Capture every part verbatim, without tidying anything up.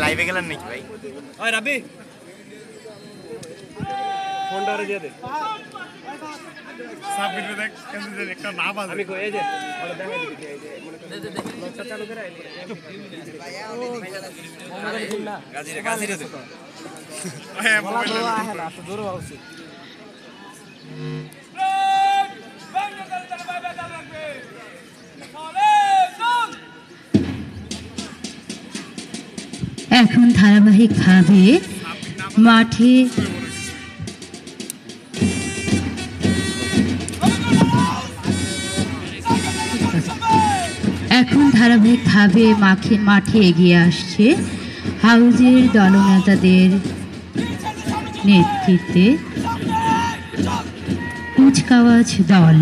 লাইভে গেলেন নাকি ভাই? ওই রাবি ফোনটা রে দিয়ে দে। সাবমিটে দেখ কেন যে একটা না বাজে। আমি কই এই যে ওটা দেখাই দিবি এই যে দে দে দে লকটা চালু করে আইলি। গাজি রে গাজি রে দে। হ্যাঁ মোবাইল আহে না তো দূর হওয়া উচিত। এখন ধারাবাহিকভাবে মাঠে এখন ধারাবাহিকভাবে মাঠে মাঠে এগিয়ে আসছে হাউজের দলনেতাদের নেতৃত্বে কুচকাওয়াজ দল।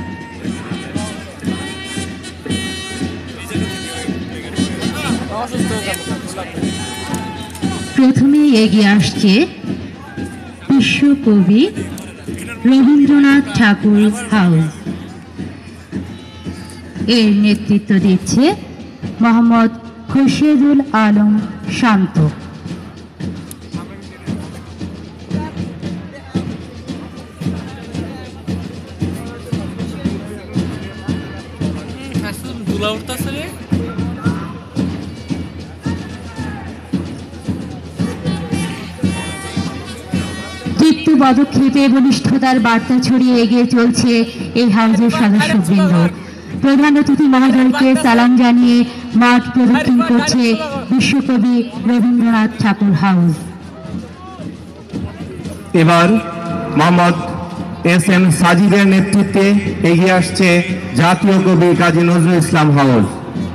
প্রথমে এগিয়ে আসছে বিশ্বকবি রবীন্দ্রনাথ ঠাকুর হাউস। এর নেতৃত্ব দিচ্ছে মোহাম্মদ খুরশেদুল আলম শান্ত। দীপ্ত পদক্ষেপে বলিষ্ঠতার বার্তা ছড়িয়ে এগিয়ে চলছে এই হাউজের সদস্যবৃন্দ। প্রধান অতিথি মহোদয়কে সালাম জানিয়ে মাঠ প্রদক্ষিণ করছে বিশ্বকবি রবীন্দ্রনাথ ঠাকুর হাউস। এবার মোহাম্মদ এস এম সাজিদের নেতৃত্বে এগিয়ে আসছে জাতীয় কবি কাজী নজরুল ইসলাম হাউস।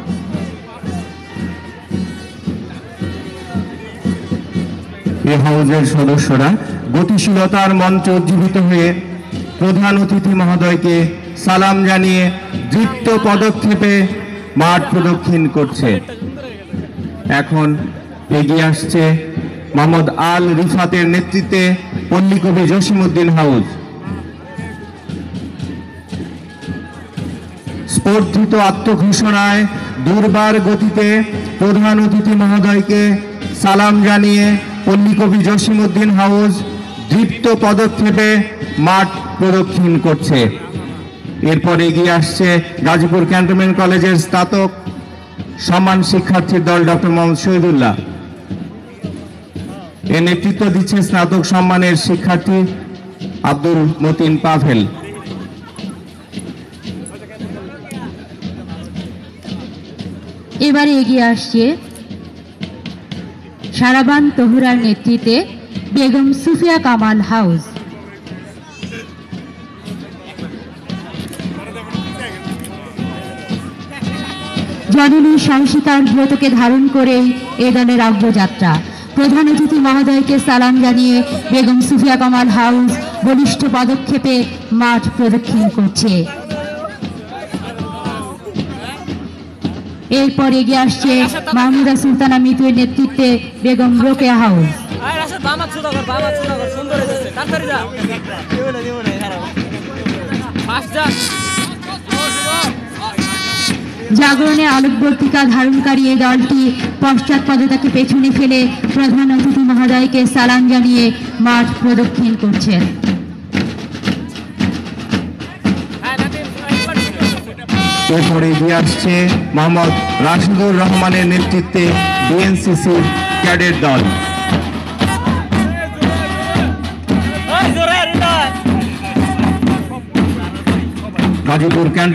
এই হাউজের সদস্যরা গতিশীলতার মঞ্চে উজ্জীবিত হয়ে প্রধান অতিথি মহোদয়কে সালাম জানিয়ে দৃপ্ত পদক্ষেপে মাঠ প্রদক্ষিণ করছে। এখন এগিয়ে আসছে মোহাম্মদ আল রিফাতের নেতৃত্বে পল্লীকবি জসিমউদ্দিন হাউস। স্পর্ধিত আত্মঘোষণায় দুর্বার গতিতে প্রধান অতিথি মহোদয়কে সালাম জানিয়ে পল্লীকবি জসিমউদ্দিন হাউস দৃপ্ত পদক্ষেপে মাঠ প্রদক্ষিণ করছে। এরপর এগিয়ে আসছে গাজীপুর ক্যান্টনমেন্ট কলেজের স্নাতক সম্মান শিক্ষার্থীর দল ডক্টর মোহাম্মদ শহীদুল্লাহ। এর নেতৃত্ব দিচ্ছে স্নাতক সম্মানের শিক্ষার্থী আব্দুল মতিন পাভেল। এবারে এগিয়ে আসছে সারাবান তহুরার নেতৃত্বে বেগম সুফিয়া কামাল হাউস। জননী সাহসিকার ব্রতকে ধারণ করেই এ দলের অগ্রযাত্রা। প্রধান অতিথি মহোদয়কে সালাম জানিয়ে বেগম সুফিয়া কামাল হাউস বলিষ্ঠ পদক্ষেপে মাঠ প্রদক্ষিণ করছে। এরপর এগিয়ে আসছে মাহমুদা সুলতানা মিতুয়ের নেতৃত্বে বেগম রোকেয়া হাউস। জাগরণে আলোকবর্তিকা ধারণকারী এই দলটি পশ্চাৎপদতাকে পেছনে ফেলে প্রধান অতিথি মহোদয়কে সালাম জানিয়ে মাঠ প্রদক্ষিণ করছেন। এরপরে এগিয়ে আসছে মোহাম্মদ রাশিদুর রহমানের নেতৃত্বে বিএনসিসি ক্যাডেট দল। গাজীপুর